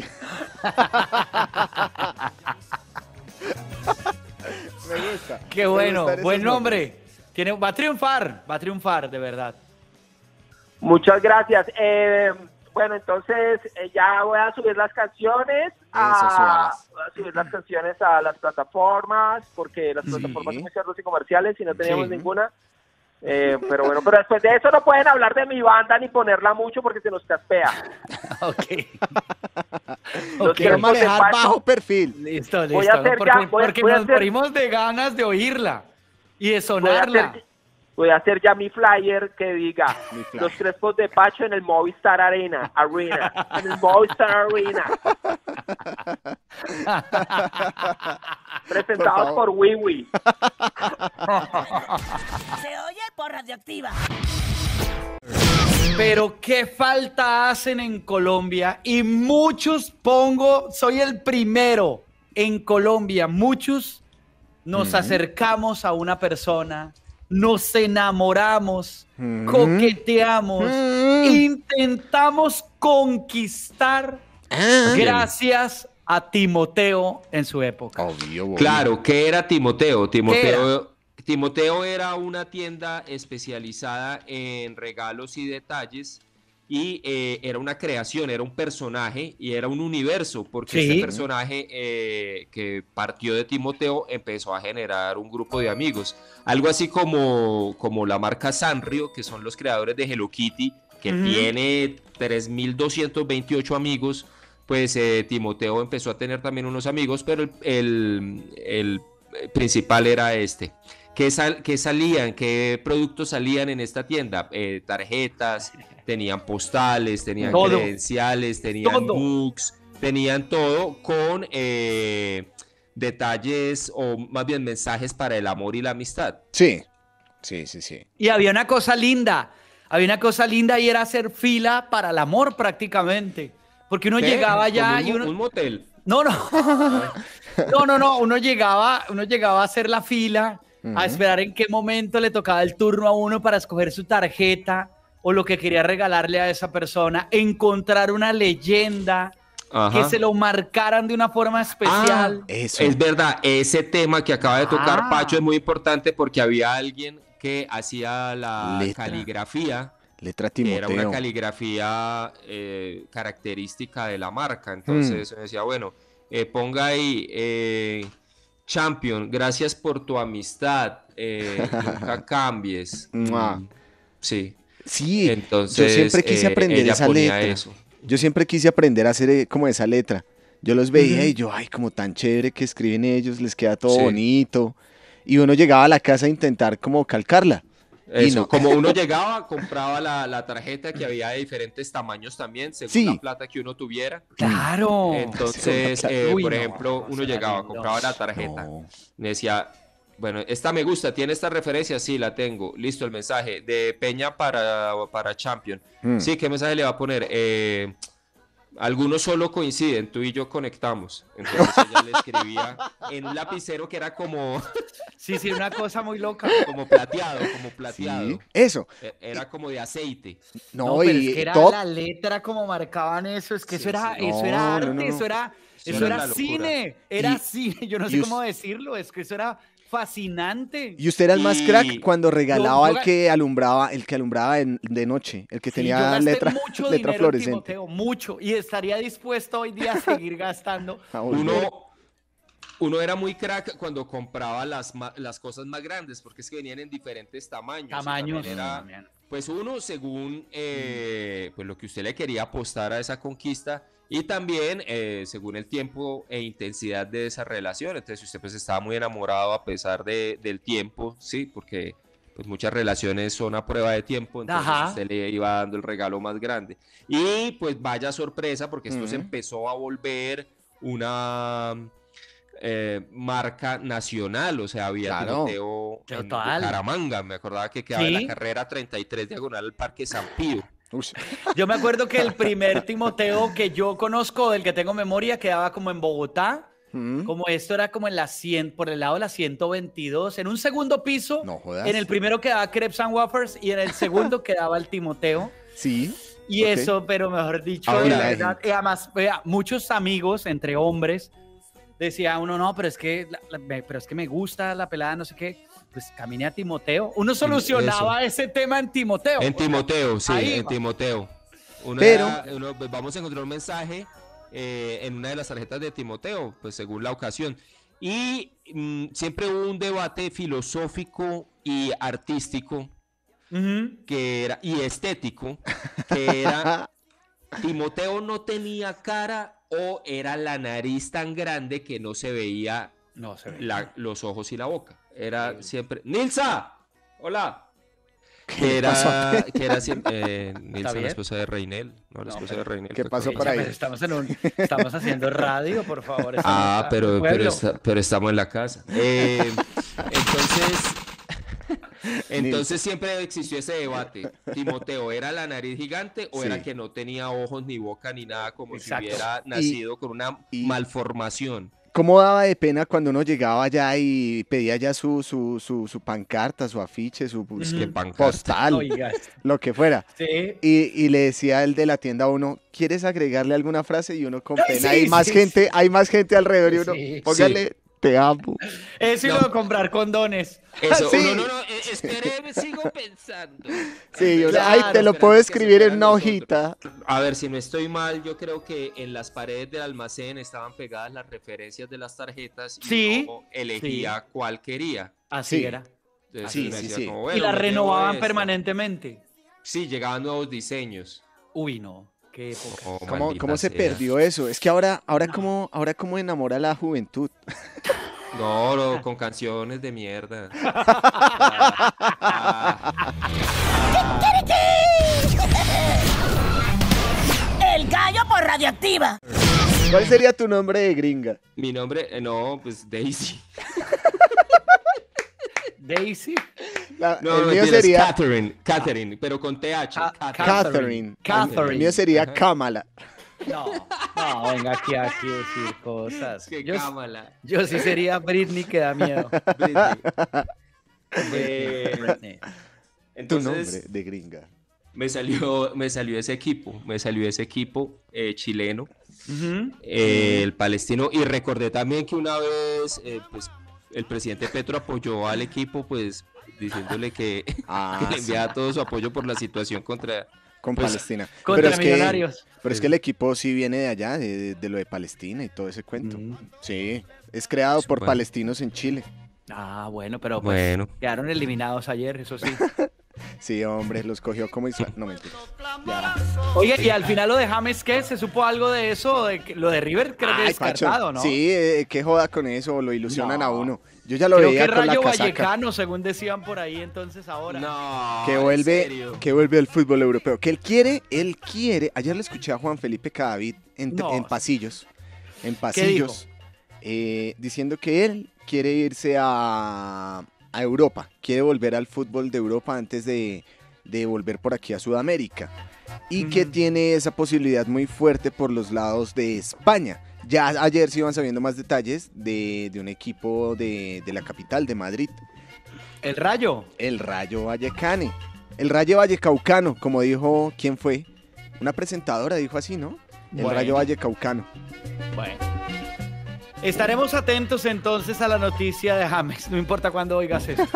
Speaker 4: Me gusta.
Speaker 5: Qué
Speaker 4: me
Speaker 5: bueno,
Speaker 4: gustan esos
Speaker 5: buen
Speaker 4: nombres.
Speaker 5: nombre. Tiene, va a triunfar, va a triunfar, de verdad.
Speaker 3: Muchas gracias. Eh, bueno, entonces eh, ya voy a subir las canciones a,
Speaker 4: súbalas.
Speaker 3: voy a subir las canciones a las plataformas porque las
Speaker 4: Sí.
Speaker 3: plataformas son muy cerdos y comerciales y no teníamos
Speaker 5: Sí.
Speaker 3: ninguna. Eh, pero bueno, pero después de eso no pueden hablar de mi banda ni ponerla mucho porque se nos caspea.
Speaker 5: Ok.
Speaker 3: Los
Speaker 5: Ok.
Speaker 4: Quiero
Speaker 3: Crespos de
Speaker 4: manejar
Speaker 3: Pacho.
Speaker 4: bajo perfil.
Speaker 5: Listo, listo.
Speaker 3: Voy a hacer
Speaker 5: porque
Speaker 3: ya- voy a-
Speaker 5: porque
Speaker 3: voy a
Speaker 5: nos
Speaker 3: hacer-
Speaker 5: morimos de ganas de oírla y de
Speaker 3: Voy a,
Speaker 5: sonarla.
Speaker 3: hacer, voy a hacer ya mi flyer que diga
Speaker 4: Mi flyer.
Speaker 3: los Crespos de Pacho en el Movistar Arena, Arena, en el Movistar Arena. Presentados
Speaker 4: favor.
Speaker 3: por Wiwi.
Speaker 1: Se oye por Radioactiva.
Speaker 5: Pero qué falta hacen en Colombia y muchos pongo, soy el primero en Colombia, muchos nos acercamos a una persona, nos enamoramos,
Speaker 4: Mm.
Speaker 5: coqueteamos,
Speaker 4: Mm.
Speaker 5: intentamos conquistar
Speaker 4: Ah.
Speaker 5: gracias a Timoteo en su época.
Speaker 4: Obvio, obvio.
Speaker 6: Claro, ¿qué era Timoteo? Timoteo,
Speaker 5: era?
Speaker 6: Timoteo era una tienda especializada en regalos y detalles y eh, era una creación, era un personaje y era un universo, porque
Speaker 5: Sí.
Speaker 6: este personaje eh, que partió de Timoteo empezó a generar un grupo de amigos, algo así como, como la marca Sanrio, que son los creadores de Hello Kitty, que
Speaker 5: Ujú.
Speaker 6: tiene tres mil doscientos veintiocho amigos. Pues eh, Timoteo empezó a tener también unos amigos, pero el, el, el principal era este. ¿Qué, sal, ¿Qué salían? ¿Qué productos salían en esta tienda? Eh, tarjetas, tenían postales, tenían
Speaker 5: Todo.
Speaker 6: credenciales, tenían
Speaker 5: Todo.
Speaker 6: books, tenían todo con eh, detalles o más bien mensajes para el amor y la amistad.
Speaker 4: Sí, sí, sí, sí.
Speaker 5: Y había una cosa linda, había una cosa linda y era hacer fila para el amor prácticamente. Porque uno
Speaker 6: ¿Qué?
Speaker 5: llegaba ya
Speaker 6: Como
Speaker 5: y
Speaker 6: un,
Speaker 5: uno...
Speaker 6: un motel.
Speaker 5: No, no. No, no, no. Uno llegaba, uno llegaba a hacer la fila,
Speaker 4: Ujú.
Speaker 5: a esperar en qué momento le tocaba el turno a uno para escoger su tarjeta o lo que quería regalarle a esa persona, encontrar una leyenda,
Speaker 6: Ajá.
Speaker 5: que se lo marcaran de una forma especial.
Speaker 6: Ah,
Speaker 4: Eso.
Speaker 6: es verdad, ese tema que acaba de tocar
Speaker 5: Ah.
Speaker 6: Pacho es muy importante porque había alguien que hacía la
Speaker 4: Letra.
Speaker 6: caligrafía,
Speaker 4: Letra
Speaker 6: que era una
Speaker 4: Timoteo.
Speaker 6: caligrafía eh, característica de la marca. Entonces
Speaker 4: Mm.
Speaker 6: decía, bueno, eh, ponga ahí, eh, Champion, gracias por tu amistad, eh, nunca cambies.
Speaker 4: Mua.
Speaker 6: Mm, sí,
Speaker 4: Sí,
Speaker 6: entonces
Speaker 4: yo siempre quise
Speaker 6: eh,
Speaker 4: aprender
Speaker 6: ella
Speaker 4: esa
Speaker 6: ponía
Speaker 4: letra.
Speaker 6: eso.
Speaker 4: Yo siempre quise aprender a hacer eh, como esa letra. Yo los veía
Speaker 5: Ujú.
Speaker 4: y yo, ay, como tan chévere que escriben ellos, les queda todo
Speaker 6: Sí.
Speaker 4: bonito. Y uno llegaba a la casa a intentar como calcarla. Y
Speaker 6: Eso,
Speaker 4: no.
Speaker 6: como uno llegaba, compraba la, la tarjeta que había de diferentes tamaños también, según
Speaker 4: Sí.
Speaker 6: la plata que uno tuviera.
Speaker 5: Claro.
Speaker 6: Entonces,
Speaker 4: Según la
Speaker 6: eh,
Speaker 5: Uy,
Speaker 6: por
Speaker 5: no,
Speaker 6: ejemplo, uno
Speaker 5: será
Speaker 6: llegaba,
Speaker 5: lindo.
Speaker 6: compraba la tarjeta,
Speaker 4: No.
Speaker 6: me decía, bueno, esta me gusta, ¿tiene esta referencia? Sí, la tengo. Listo, el mensaje de Peña para, para Champion.
Speaker 4: Mm.
Speaker 6: Sí, ¿qué mensaje le va a poner? Eh, algunos solo coinciden, tú y yo conectamos. Entonces ella le escribía en un lapicero que era como,
Speaker 5: Sí, sí, una cosa muy loca.
Speaker 6: como plateado, como plateado.
Speaker 4: Sí, eso.
Speaker 6: E- Era como de aceite.
Speaker 4: No,
Speaker 5: No, pero
Speaker 4: y
Speaker 5: es que era
Speaker 4: top.
Speaker 5: la letra como marcaban eso, es que
Speaker 6: Sí,
Speaker 5: eso era,
Speaker 6: sí.
Speaker 5: eso
Speaker 4: No,
Speaker 5: era
Speaker 4: no,
Speaker 5: arte,
Speaker 4: no, no.
Speaker 5: eso era,
Speaker 6: Eso
Speaker 5: eso
Speaker 6: era
Speaker 5: era
Speaker 6: la locura.
Speaker 5: cine, era
Speaker 4: Y-
Speaker 5: cine, yo no
Speaker 4: y
Speaker 5: sé
Speaker 4: us-
Speaker 5: cómo decirlo, es que eso era fascinante.
Speaker 4: Y usted era el más
Speaker 6: Y-
Speaker 4: crack cuando regalaba
Speaker 5: yo
Speaker 4: al
Speaker 5: ga-
Speaker 4: que alumbraba, el que alumbraba en- de noche, el que
Speaker 5: Sí, yo
Speaker 4: tenía
Speaker 5: gasté
Speaker 4: letra,
Speaker 5: mucho
Speaker 4: letra
Speaker 5: dinero en
Speaker 4: fluorescente.
Speaker 5: Timoteo, mucho, y estaría dispuesto hoy día a seguir gastando.
Speaker 4: A volver.
Speaker 6: Uno, uno era muy crack cuando compraba las, ma- las cosas más grandes, porque es que venían en diferentes tamaños. y
Speaker 5: Tamaños.
Speaker 6: también era,
Speaker 5: también.
Speaker 6: pues uno, según eh, pues lo que usted le quería apostar a esa conquista, y también eh, según el tiempo e intensidad de esa relación. Entonces, si usted pues estaba muy enamorado a pesar de, del tiempo, sí, porque pues muchas relaciones son a prueba de tiempo, entonces
Speaker 5: Ajá.
Speaker 6: usted le iba dando el regalo más grande. Y pues vaya sorpresa, porque esto se
Speaker 4: Ujú.
Speaker 6: empezó a volver una eh, marca nacional, o sea, había
Speaker 4: Claro.
Speaker 6: Timoteo en
Speaker 5: Total.
Speaker 6: Bucaramanga, me acordaba que quedaba en
Speaker 5: Sí.
Speaker 6: la carrera treinta y tres diagonal al Parque San Pío.
Speaker 4: Ush.
Speaker 5: Yo me acuerdo que el primer Timoteo que yo conozco, del que tengo memoria, quedaba como en Bogotá.
Speaker 4: Mm.
Speaker 5: Como esto era como en la cien, por el lado de la ciento veintidós, en un segundo piso.
Speaker 4: No jodas.
Speaker 5: En el primero quedaba Crepes and Wafers y en el segundo quedaba el Timoteo.
Speaker 4: Sí.
Speaker 5: Y
Speaker 4: Ok.
Speaker 5: eso, pero mejor dicho,
Speaker 4: Ahora
Speaker 5: de
Speaker 4: la
Speaker 5: verdad, y además, vea, muchos amigos entre hombres decía uno, no, pero es que, la- la- me- pero es que me gusta la pelada, no sé qué. Pues camine a Timoteo. Uno solucionaba ese tema en Timoteo.
Speaker 6: En Timoteo, sí,
Speaker 5: Ahí
Speaker 6: en
Speaker 5: va.
Speaker 6: Timoteo. Uno
Speaker 4: Pero-
Speaker 6: era- uno- pues, vamos a encontrar un mensaje eh, en una de las tarjetas de Timoteo, pues según la ocasión. Y mm, siempre hubo un debate filosófico y artístico
Speaker 5: Ujú.
Speaker 6: que era, y estético, que era Timoteo no tenía cara o era la nariz tan grande que no se veía
Speaker 5: No se ve.
Speaker 6: la- los ojos y la boca. Era siempre. ¡Nilsa! ¡Hola!
Speaker 4: ¿Qué
Speaker 6: Que
Speaker 4: le pasó?
Speaker 6: era, que era siempre. Eh, Nilsa,
Speaker 5: bien?
Speaker 6: la esposa de Reinel. No, la
Speaker 5: No,
Speaker 6: esposa
Speaker 5: pero-
Speaker 6: de Reinel.
Speaker 4: ¿Qué
Speaker 6: fue
Speaker 4: pasó
Speaker 6: con-
Speaker 4: por ahí?
Speaker 5: Pero estamos, en un, estamos haciendo radio, por favor. eso no
Speaker 6: Ah,
Speaker 5: está-
Speaker 6: pero, pero,
Speaker 5: pueblo.
Speaker 6: está- pero estamos en la casa. Eh, entonces. Entonces siempre existió ese debate. Timoteo, ¿era la nariz gigante o
Speaker 4: Sí.
Speaker 6: era que no tenía ojos ni boca ni nada, como
Speaker 5: Exacto.
Speaker 6: si hubiera nacido con una
Speaker 4: y-
Speaker 6: malformación?
Speaker 4: ¿Cómo daba de pena cuando uno llegaba allá y pedía ya su, su, su, su pancarta, su afiche, su
Speaker 5: Ujú.
Speaker 6: ¿Qué pancarta?
Speaker 4: postal,
Speaker 5: Oiga,
Speaker 4: lo que fuera?
Speaker 5: sí.
Speaker 4: Y, y le decía el de la tienda a uno, ¿quieres agregarle alguna frase? Y uno con
Speaker 5: Ay,
Speaker 4: pena,
Speaker 5: sí,
Speaker 4: hay más
Speaker 5: sí,
Speaker 4: gente, hay más gente alrededor y uno,
Speaker 5: Sí.
Speaker 4: póngale te amo.
Speaker 5: Eso y
Speaker 6: No.
Speaker 5: lo de comprar condones.
Speaker 6: Eso,
Speaker 4: Sí.
Speaker 6: no, no, no, eh, espere, sigo pensando.
Speaker 4: Sí, yo,
Speaker 5: Claro,
Speaker 4: ay, te lo
Speaker 6: esperando
Speaker 4: puedo
Speaker 6: que
Speaker 4: escribir
Speaker 6: se
Speaker 4: en una
Speaker 6: fueran
Speaker 4: hojita.
Speaker 6: nosotros. A ver, si no estoy mal, yo creo que en las paredes del almacén estaban pegadas las referencias de las tarjetas y
Speaker 5: Sí,
Speaker 6: uno elegía cuál quería.
Speaker 5: Así
Speaker 4: Sí.
Speaker 5: era.
Speaker 6: Entonces
Speaker 4: Sí,
Speaker 6: uno
Speaker 4: sí,
Speaker 6: decía
Speaker 4: sí.
Speaker 6: como,
Speaker 5: Y
Speaker 6: bueno,
Speaker 5: la
Speaker 6: me llevo
Speaker 5: renovaban
Speaker 6: esta.
Speaker 5: permanentemente.
Speaker 6: Sí, llegaban nuevos diseños.
Speaker 5: Uy, no. Qué época.
Speaker 6: Oh,
Speaker 4: ¿Cómo,
Speaker 6: maldita
Speaker 4: cómo se
Speaker 6: sea.
Speaker 4: perdió eso? Es que ahora, ahora cómo, ahora cómo enamora a la juventud.
Speaker 6: No, no, con canciones de mierda. Ah, ah.
Speaker 1: El gallo por radioactiva.
Speaker 4: ¿Cuál sería tu nombre de gringa?
Speaker 6: Mi nombre, eh, no, pues Daisy.
Speaker 5: Daisy.
Speaker 4: La-
Speaker 6: No,
Speaker 4: el
Speaker 6: no,
Speaker 4: mío
Speaker 6: mentiras,
Speaker 4: sería
Speaker 6: Catherine, Catherine, pero con T H.
Speaker 5: Ca-
Speaker 6: Catherine.
Speaker 4: Catherine.
Speaker 5: Catherine.
Speaker 4: El mío sería
Speaker 6: Ajá.
Speaker 4: Kamala.
Speaker 5: No, no, venga aquí, aquí a decir cosas.
Speaker 6: Qué
Speaker 5: Yo,
Speaker 6: cámala.
Speaker 5: yo sí sería Britney, que da miedo.
Speaker 6: Britney. Eh,
Speaker 5: Britney.
Speaker 4: Tu
Speaker 6: entonces,
Speaker 4: nombre de gringa.
Speaker 6: me salió, me salió ese equipo, me salió ese equipo eh, chileno,
Speaker 5: Ujú.
Speaker 6: eh, el palestino, y recordé también que una vez, eh, pues, el presidente Petro apoyó al equipo, pues, diciéndole que,
Speaker 4: Ah,
Speaker 6: que le
Speaker 4: sí,
Speaker 6: enviaba todo su apoyo por la situación contra...
Speaker 4: con
Speaker 6: pues,
Speaker 4: Palestina.
Speaker 5: Contra
Speaker 4: pero es que,
Speaker 5: Millonarios.
Speaker 4: pero es que el equipo sí viene de allá, de, de- de lo de Palestina y todo ese cuento.
Speaker 5: Mm.
Speaker 4: Sí, es creado por
Speaker 6: Bueno.
Speaker 4: palestinos en Chile.
Speaker 5: Ah, bueno, pero pues
Speaker 6: Bueno.
Speaker 5: quedaron eliminados ayer, eso sí.
Speaker 4: Sí, hombre, los cogió como Israel. No, mentira.
Speaker 5: Ya. Oye, y al final lo de James, ¿qué? ¿Se supo algo de eso? De que- lo de River creo que
Speaker 4: Ay,
Speaker 5: descartado,
Speaker 4: Pacho,
Speaker 5: ¿no?
Speaker 4: Sí, eh, qué joda con eso, lo ilusionan
Speaker 5: No.
Speaker 4: a uno. Yo ya lo
Speaker 5: Creo
Speaker 4: veía
Speaker 5: que
Speaker 4: con la
Speaker 5: Rayo
Speaker 4: casaca.
Speaker 5: Vallecano, según decían por ahí, entonces ahora.
Speaker 6: No,
Speaker 4: Que
Speaker 6: ¿en
Speaker 4: vuelve,
Speaker 6: serio?
Speaker 4: que vuelve al fútbol europeo. Que él quiere, él quiere. Ayer le escuché a Juan Felipe Cadavid en,
Speaker 5: No.
Speaker 4: en pasillos. En pasillos. eh, diciendo que él quiere irse a, a Europa. Quiere volver al fútbol de Europa antes de, de volver por aquí a Sudamérica. Y que
Speaker 5: Ujú.
Speaker 4: tiene esa posibilidad muy fuerte por los lados de España. Ya ayer se iban sabiendo más detalles de, de un equipo de, de la capital, de Madrid.
Speaker 5: El Rayo.
Speaker 4: El Rayo Vallecano. El Rayo Vallecaucano, como dijo, ¿quién fue? Una presentadora dijo así, ¿no? El
Speaker 5: Bueno.
Speaker 4: Rayo Vallecaucano.
Speaker 5: Bueno. Estaremos atentos entonces a la noticia de James, no importa cuándo oigas eso.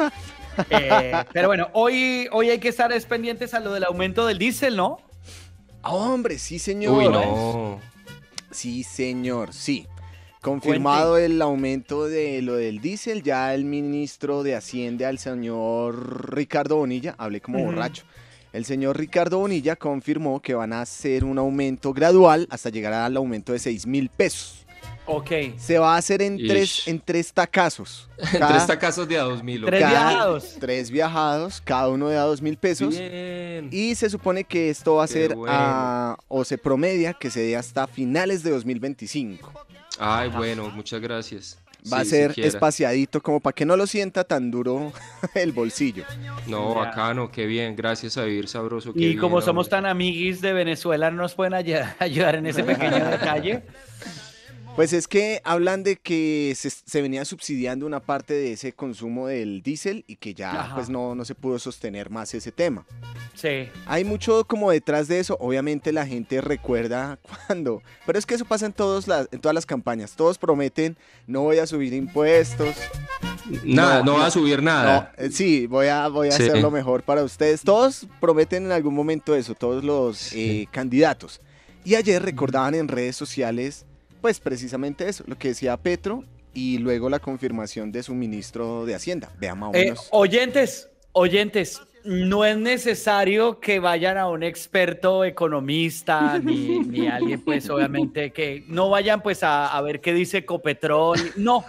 Speaker 5: Eh, pero bueno, hoy, hoy hay que estar es pendientes a lo del aumento del diésel, ¿no?
Speaker 4: Ah, hombre, sí, señor.
Speaker 6: Uy, no.
Speaker 4: Sí, señor, sí. Confirmado el aumento de lo del diésel, ya el ministro de Hacienda, el señor Ricardo Bonilla, hablé como
Speaker 5: Ujú.
Speaker 4: borracho, el señor Ricardo Bonilla confirmó que van a hacer un aumento gradual hasta llegar al aumento de seis mil pesos.
Speaker 5: Ok.
Speaker 4: Se va a hacer en
Speaker 6: Ish.
Speaker 4: tres, en tres tacazos.
Speaker 6: Tres tacasos de a dos mil.
Speaker 5: Tres
Speaker 4: cada-
Speaker 5: viajados.
Speaker 4: Tres viajados, cada uno de a dos mil pesos.
Speaker 6: Bien.
Speaker 4: Y se supone que esto va a
Speaker 6: Qué
Speaker 4: ser,
Speaker 6: bueno.
Speaker 4: a- o se promedia que se dé hasta finales de dos mil veinticinco.
Speaker 6: Ay, bueno, muchas gracias.
Speaker 4: Va a
Speaker 6: Sí,
Speaker 4: ser
Speaker 6: siquiera.
Speaker 4: espaciadito, como para que no lo sienta tan duro el bolsillo.
Speaker 6: No,
Speaker 5: Ya.
Speaker 6: bacano, qué bien. Gracias a Vivir Sabroso. qué
Speaker 5: Y
Speaker 6: bien,
Speaker 5: como somos
Speaker 6: hombre.
Speaker 5: tan amiguis de Venezuela, ¿no nos pueden ay- ayudar en ese pequeño detalle?
Speaker 4: Pues es que hablan de que se, se venía subsidiando una parte de ese consumo del diésel y que ya
Speaker 5: Ajá.
Speaker 4: pues no, no se pudo sostener más ese tema.
Speaker 5: Sí.
Speaker 4: Hay mucho como detrás de eso, obviamente la gente recuerda cuando, pero es que eso pasa en, todos las, en todas las campañas, todos prometen no voy a subir impuestos,
Speaker 6: Nada,
Speaker 4: No,
Speaker 6: no, va
Speaker 4: no.
Speaker 6: a subir
Speaker 4: no,
Speaker 6: nada.
Speaker 4: eh, sí, voy a, voy a
Speaker 6: Sí.
Speaker 4: hacer lo mejor para ustedes, todos prometen en algún momento eso, todos los
Speaker 6: Sí.
Speaker 4: eh, candidatos. Y ayer recordaban en redes sociales, pues precisamente eso, lo que decía Petro y luego la confirmación de su ministro de Hacienda. Vean más o
Speaker 5: Eh,
Speaker 4: menos.
Speaker 5: oyentes, oyentes, no es necesario que vayan a un experto economista ni, ni alguien, pues obviamente que no vayan pues a, a ver qué dice Ecopetrol. No,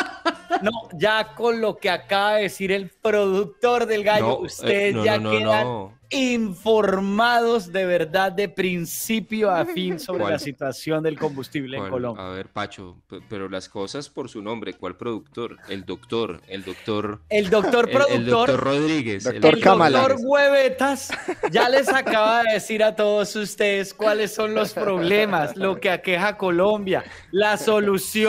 Speaker 5: no, ya con lo que acaba de decir el productor del gallo,
Speaker 6: No, eh,
Speaker 5: ustedes
Speaker 6: no,
Speaker 5: ya
Speaker 6: no, no,
Speaker 5: quedan
Speaker 6: no.
Speaker 5: informados de verdad de principio a fin sobre
Speaker 6: ¿Cuál?
Speaker 5: la situación del combustible en
Speaker 6: ¿Cuál?
Speaker 5: Colombia.
Speaker 6: A ver, Pacho, pe- pero las cosas por su nombre. ¿Cuál productor? El doctor, el doctor,
Speaker 5: El doctor
Speaker 6: el,
Speaker 5: productor.
Speaker 6: el doctor Rodríguez. el
Speaker 4: Doctor
Speaker 5: El
Speaker 4: Cámara.
Speaker 5: doctor Huevetas ya les acaba de decir a todos ustedes cuáles son los problemas, lo que aqueja a Colombia, la solución,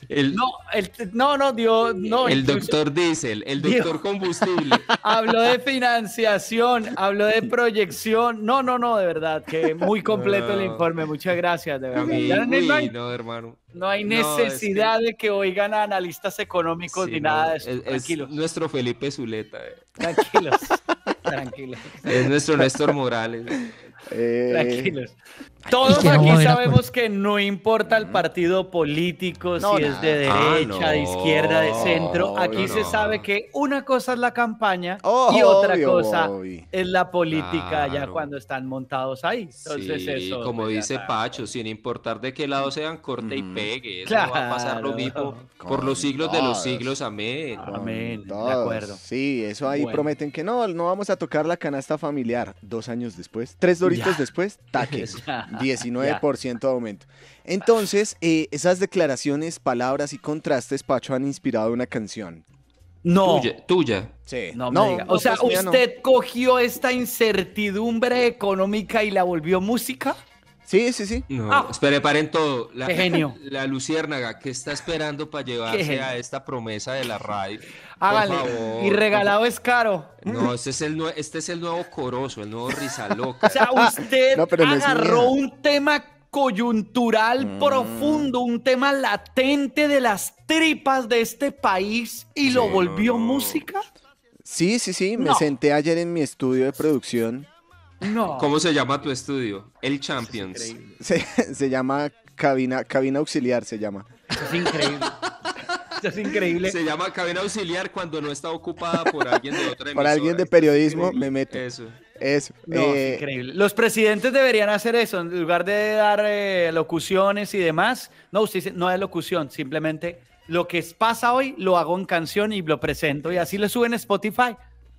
Speaker 6: El,
Speaker 5: No, el, no, no, dio, no.
Speaker 6: el
Speaker 5: incluso-
Speaker 6: doctor Diesel, el
Speaker 5: Dios.
Speaker 6: doctor combustible.
Speaker 5: Habló de financiación, habló de proyección. No, no, no, de verdad, que muy completo el
Speaker 6: No.
Speaker 5: informe. Muchas gracias, de verdad.
Speaker 6: Uy,
Speaker 5: Ya no, no hay,
Speaker 6: no, hermano.
Speaker 5: no hay
Speaker 6: No, es
Speaker 5: necesidad
Speaker 6: que-
Speaker 5: de que oigan a analistas económicos
Speaker 6: Sí,
Speaker 5: ni
Speaker 6: no,
Speaker 5: nada de eso.
Speaker 6: es, es
Speaker 5: Tranquilos,
Speaker 6: nuestro Felipe Zuleta, eh.
Speaker 5: tranquilos, tranquilos,
Speaker 6: Es nuestro Néstor Morales.
Speaker 7: Eh,
Speaker 5: tranquilos. Todos
Speaker 2: que no
Speaker 5: aquí
Speaker 2: va a haber
Speaker 5: sabemos que no importa el partido político,
Speaker 7: No,
Speaker 5: si es de derecha,
Speaker 6: Ah,
Speaker 5: de
Speaker 6: no.
Speaker 5: izquierda, de centro. Aquí
Speaker 6: No,
Speaker 5: se
Speaker 6: no.
Speaker 5: sabe que una cosa es la campaña
Speaker 7: Oh,
Speaker 5: y otra
Speaker 7: obvio,
Speaker 5: cosa
Speaker 7: obvio.
Speaker 5: es la política ya
Speaker 6: Claro.
Speaker 5: cuando están montados ahí. Entonces
Speaker 6: Sí,
Speaker 5: eso.
Speaker 6: como
Speaker 5: pues, ya
Speaker 6: dice
Speaker 5: saben.
Speaker 6: Pacho, sin importar de qué lado sean, corte y
Speaker 7: Ujú.
Speaker 6: pegue. Eso va a pasar lo
Speaker 5: Claro.
Speaker 6: mismo por
Speaker 7: Con
Speaker 6: los siglos de los
Speaker 7: todos.
Speaker 6: siglos. Amén.
Speaker 7: Con
Speaker 5: Amén, de
Speaker 7: todos.
Speaker 5: acuerdo.
Speaker 7: Sí, eso ahí
Speaker 5: Bueno.
Speaker 7: prometen que no, no vamos a tocar la canasta familiar. Dos años después, tres doritos
Speaker 5: Ya.
Speaker 7: después, taque.
Speaker 5: Ya.
Speaker 7: diecinueve por ciento de aumento. Entonces, eh, esas declaraciones, palabras y contrastes, Pacho, han inspirado una canción.
Speaker 5: No,
Speaker 6: Tuya. tuya.
Speaker 7: Sí.
Speaker 5: no me diga. O sea,
Speaker 7: pues mía no.
Speaker 5: ¿usted cogió esta incertidumbre económica y la volvió música?
Speaker 7: Sí, sí, sí.
Speaker 6: No,
Speaker 5: Ah.
Speaker 6: espere, paren todo. La,
Speaker 5: Qué genio.
Speaker 6: La luciérnaga, ¿qué está esperando para llevarse
Speaker 5: genio.
Speaker 6: a esta promesa de la radio?
Speaker 5: Hágale.
Speaker 6: Por favor,
Speaker 5: Y regalado es caro.
Speaker 6: No, este es el, nue- este es el nuevo Corozo, el nuevo Rizaloca.
Speaker 5: O sea, usted
Speaker 7: No, pero no es
Speaker 5: agarró
Speaker 7: mía.
Speaker 5: un tema coyuntural
Speaker 7: Mm.
Speaker 5: profundo, un tema latente de las tripas de este país y lo
Speaker 6: Sí,
Speaker 5: volvió
Speaker 6: no, no.
Speaker 5: música.
Speaker 7: Sí, sí, sí. Me
Speaker 5: No.
Speaker 7: senté ayer en mi estudio de producción.
Speaker 5: No.
Speaker 6: ¿Cómo se llama tu estudio? El Champions.
Speaker 7: Se, se llama cabina, cabina auxiliar, se llama.
Speaker 5: Eso es increíble. Eso es increíble.
Speaker 6: Se llama cabina auxiliar cuando no está ocupada por alguien de otra emisora.
Speaker 7: Para alguien de periodismo me meto.
Speaker 6: Eso.
Speaker 7: Eso.
Speaker 5: No,
Speaker 7: eh,
Speaker 5: es increíble. Los presidentes deberían hacer eso, en lugar de dar eh, locuciones y demás. No, usted dice, no es locución, simplemente lo que pasa hoy lo hago en canción y lo presento y así lo suben a Spotify.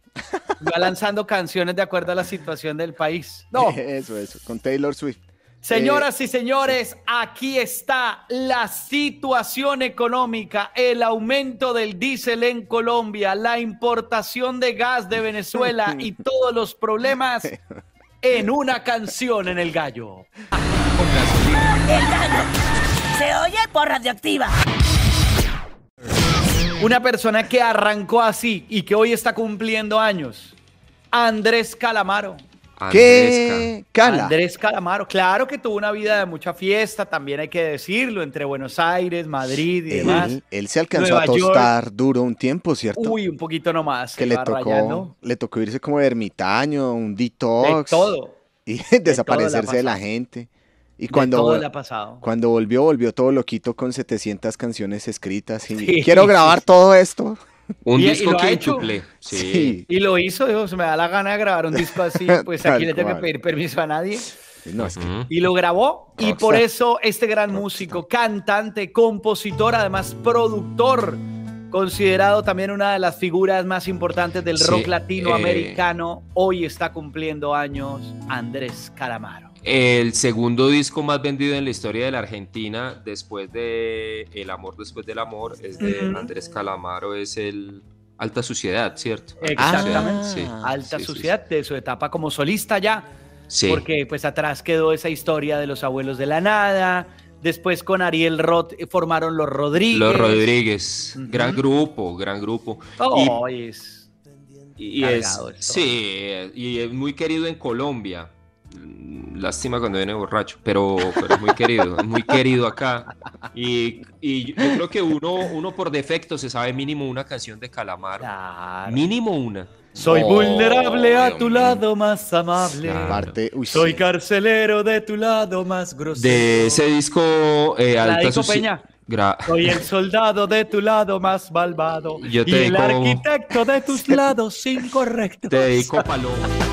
Speaker 5: Va lanzando canciones de acuerdo a la situación del país. No,
Speaker 7: Eso, eso. Con Taylor Swift.
Speaker 5: señoras y señores, aquí está la situación económica, el aumento del diésel en Colombia, la importación de gas de Venezuela y todos los problemas en una canción en El Gallo.
Speaker 1: El gallo se oye por Radioactiva.
Speaker 5: Una persona que arrancó así y que hoy está cumpliendo años. Andrés Calamaro.
Speaker 7: ¿Qué? Cala.
Speaker 5: Andrés Calamaro, claro que tuvo una vida de mucha fiesta, también hay que decirlo, entre Buenos Aires, Madrid y demás.
Speaker 7: Él, él se alcanzó
Speaker 5: Nueva
Speaker 7: a tostar duro un tiempo, ¿cierto?
Speaker 5: Uy, un poquito nomás.
Speaker 7: que
Speaker 5: se
Speaker 7: le
Speaker 5: va
Speaker 7: tocó,
Speaker 5: rayando.
Speaker 7: le tocó irse como de ermitaño, un
Speaker 5: De
Speaker 7: detox.
Speaker 5: todo.
Speaker 7: Y
Speaker 5: todo le ha
Speaker 7: desaparecerse de la
Speaker 5: pasado.
Speaker 7: gente. Y
Speaker 5: de
Speaker 7: cuando,
Speaker 5: todo le ha pasado.
Speaker 7: cuando volvió, volvió todo loquito con setecientas canciones escritas. Y
Speaker 5: Sí.
Speaker 7: quiero grabar todo esto.
Speaker 6: Un
Speaker 5: ¿Y- y
Speaker 6: disco
Speaker 5: lo ha hecho?
Speaker 6: quíntuple. Sí.
Speaker 7: Sí.
Speaker 5: Y lo hizo, dijo, se me da la gana de grabar un disco así, pues
Speaker 7: Tal
Speaker 5: aquí le tengo que
Speaker 7: cual.
Speaker 5: pedir permiso a nadie.
Speaker 7: No, es que
Speaker 6: Ujú.
Speaker 5: Y lo grabó, y
Speaker 7: Rockstar.
Speaker 5: por eso este gran músico, cantante, compositor, además productor, considerado también una de las figuras más importantes del
Speaker 6: Sí,
Speaker 5: rock latinoamericano, hoy está cumpliendo años, Andrés Calamaro.
Speaker 6: El segundo disco más vendido en la historia de la Argentina, después de El amor después del amor, es de
Speaker 5: Ujú.
Speaker 6: Andrés Calamaro, es el Alta Suciedad, ¿cierto?
Speaker 5: Exactamente.
Speaker 6: Sí,
Speaker 5: Alta
Speaker 6: sí, sí,
Speaker 5: Suciedad, de su etapa como solista ya,
Speaker 6: Sí.
Speaker 5: porque pues atrás quedó esa historia de los abuelos de la nada, después con Ariel Roth eh, formaron los Rodríguez.
Speaker 6: Los Rodríguez,
Speaker 5: Ujú.
Speaker 6: gran grupo, gran grupo.
Speaker 5: Oh, es...
Speaker 6: Y, y es,
Speaker 5: cargado esto.
Speaker 6: sí, y es muy querido en Colombia. Lástima cuando viene borracho, pero, pero es muy querido, es muy querido acá. Y, y yo creo que uno, uno por defecto se sabe mínimo una canción de Calamaro.
Speaker 5: Claro.
Speaker 6: Mínimo una.
Speaker 5: Soy
Speaker 6: Oh,
Speaker 5: vulnerable a
Speaker 6: Dios
Speaker 5: tu
Speaker 6: mío.
Speaker 5: lado más amable.
Speaker 6: Claro.
Speaker 7: parte. Uy,
Speaker 5: Soy
Speaker 7: sí.
Speaker 5: carcelero de tu lado más grosero.
Speaker 6: De ese disco eh, Alta
Speaker 5: Cladico
Speaker 6: Suci-
Speaker 5: Peña.
Speaker 6: Gra-
Speaker 5: Soy el soldado de tu lado más malvado.
Speaker 6: Yo te
Speaker 5: y el
Speaker 6: dedico-
Speaker 5: arquitecto de tus lados incorrectos.
Speaker 6: Te dedico Paloma.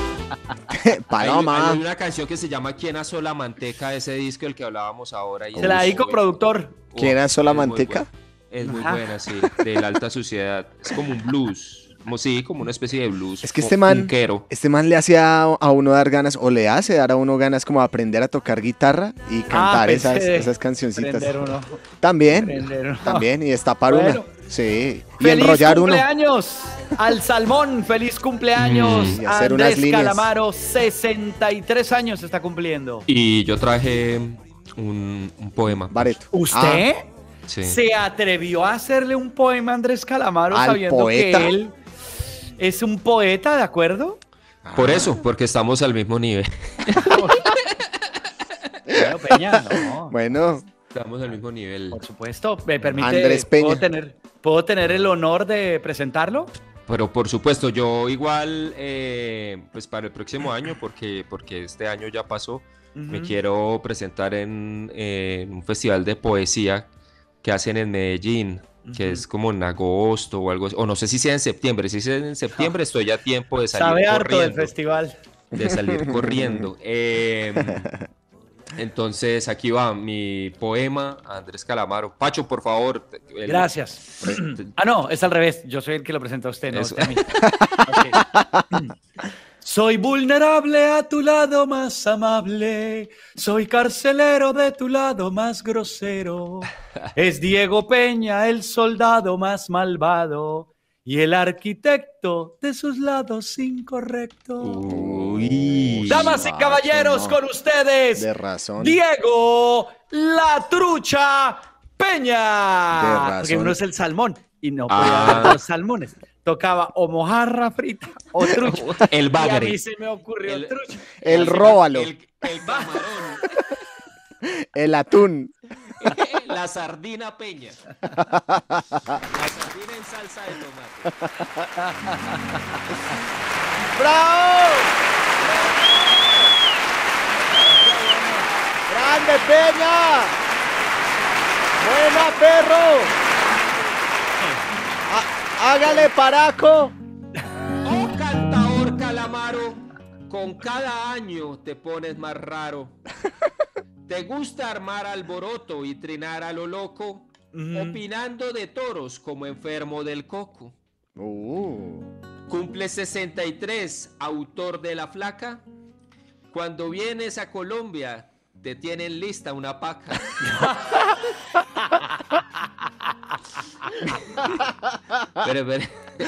Speaker 6: Hay,
Speaker 7: Paloma.
Speaker 6: hay una canción que se llama ¿Quién asó la manteca? Ese disco del que hablábamos ahora. y
Speaker 5: Se la
Speaker 6: es
Speaker 5: dedico,
Speaker 6: muy-
Speaker 5: productor.
Speaker 6: Uf,
Speaker 7: ¿Quién asó la
Speaker 6: es muy
Speaker 7: manteca?
Speaker 6: buena. Es muy
Speaker 5: Ajá.
Speaker 6: buena, sí, de la Alta Suciedad. Es como un blues, como sí, como una especie de blues.
Speaker 7: Es que
Speaker 6: como
Speaker 7: este man-
Speaker 6: punkero.
Speaker 7: Este man le hace a, a uno dar ganas, o le hace dar a uno ganas como aprender a tocar guitarra y cantar
Speaker 5: pensé
Speaker 7: esas,
Speaker 5: de
Speaker 7: esas cancioncitas.
Speaker 5: Prender uno.
Speaker 7: También,
Speaker 5: Prender uno.
Speaker 7: también, y destapar
Speaker 5: Bueno.
Speaker 7: una. Sí, y
Speaker 5: ¡Feliz
Speaker 7: enrollar uno.
Speaker 5: cumpleaños al Salmón! ¡Feliz cumpleaños!
Speaker 7: Mm, y hacer unas
Speaker 5: Andrés
Speaker 7: líneas.
Speaker 5: Calamaro, sesenta y tres años está cumpliendo.
Speaker 6: Y yo traje un, un poema.
Speaker 7: Bareto.
Speaker 5: ¿Usted?
Speaker 7: Ah,
Speaker 6: Sí.
Speaker 5: se atrevió a hacerle un poema a Andrés Calamaro
Speaker 7: ¿Al
Speaker 5: sabiendo
Speaker 7: poeta?
Speaker 5: que él es un poeta, ¿de acuerdo?
Speaker 6: Por eso, porque estamos al mismo nivel.
Speaker 5: Bueno, Peña, no.
Speaker 7: Bueno,
Speaker 6: Estamos al mismo nivel.
Speaker 5: Por supuesto, me permite.
Speaker 7: Andrés Peña.
Speaker 5: ¿puedo tener, ¿Puedo tener el honor de presentarlo?
Speaker 6: Pero por supuesto, yo igual, eh, pues para el próximo año, porque, porque este año ya pasó, me
Speaker 5: Ujú.
Speaker 6: quiero presentar en, en un festival de poesía que hacen en Medellín, que
Speaker 5: Ujú.
Speaker 6: es como en agosto o algo así, o no sé si sea en septiembre. Si sea en septiembre, estoy a tiempo de salir
Speaker 5: Sabe harto del
Speaker 6: corriendo.
Speaker 5: festival.
Speaker 6: De salir corriendo. Eh, entonces, aquí va mi poema a Andrés Calamaro. Pacho, por favor. el-
Speaker 5: Gracias. Ah, no, es al revés. Yo soy el que lo presenta a usted, no
Speaker 6: Eso.
Speaker 5: usted a mí. Ok. Soy vulnerable a tu lado más amable, soy carcelero de tu lado más grosero. Es Diego Peña el soldado más malvado y el arquitecto de sus lados incorrectos.
Speaker 6: Uy.
Speaker 5: Damas y
Speaker 7: Pacho,
Speaker 5: caballeros,
Speaker 7: no.
Speaker 5: con ustedes,
Speaker 7: de razón.
Speaker 5: Diego La Trucha Peña.
Speaker 7: De razón.
Speaker 5: Porque uno es el salmón y no
Speaker 6: Ah.
Speaker 5: podía haber dos salmones. Tocaba o mojarra frita o trucha.
Speaker 6: El
Speaker 5: Y a
Speaker 6: bagre.
Speaker 5: mí se me ocurrió
Speaker 6: El-
Speaker 5: trucha.
Speaker 7: El róbalo,
Speaker 6: El, el camarón.
Speaker 7: el atún.
Speaker 6: La sardina peña. La sardina en salsa de tomate.
Speaker 7: ¡Bravo! ¡Grande Peña! ¡Buena perro! Há- ¡Hágale paraco!
Speaker 6: Oh, cantador Calamaro, con cada año te pones más raro. ¿Te gusta armar alboroto y trinar a lo loco?
Speaker 5: Ujú.
Speaker 6: Opinando de toros como enfermo del coco.
Speaker 7: Uh,
Speaker 6: Cumple sesenta y tres, autor de La Flaca. Cuando vienes a Colombia, te tienen lista una paca. Espere, espere.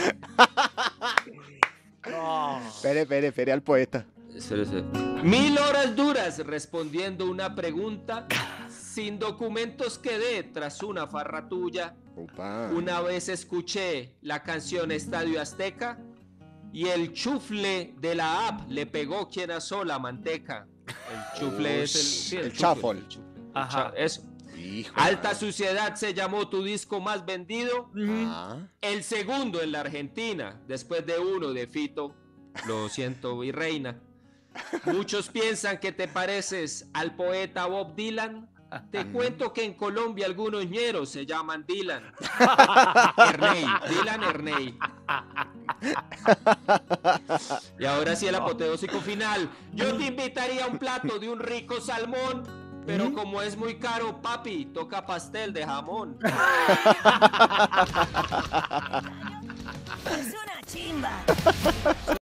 Speaker 7: espere, espere, espere al poeta.
Speaker 6: Espere, espere. Mil horas duras respondiendo una pregunta. Sin documentos quedé tras una farra tuya.
Speaker 7: Upa.
Speaker 6: Una vez escuché la canción Estadio Azteca y el chufle de la app le pegó quien asó la manteca. El chufle es el, sí,
Speaker 7: El
Speaker 6: chufle,
Speaker 7: chafol.
Speaker 6: el chufle. El
Speaker 5: Ajá.
Speaker 6: cha- Eso.
Speaker 7: Hijo.
Speaker 6: Alta Suciedad se llamó tu disco más vendido.
Speaker 7: Ah,
Speaker 6: El segundo en la Argentina, después de uno de Fito. Lo siento, Virreina. Muchos piensan que te pareces al poeta Bob Dylan. Te cuento que en Colombia algunos ñeros se llaman Dylan. Erney, Dylan Erney. Y ahora sí el apoteósico final. Yo te invitaría a un plato de un rico salmón, pero como es muy caro, papi, toca pastel de jamón.
Speaker 1: Es una chimba.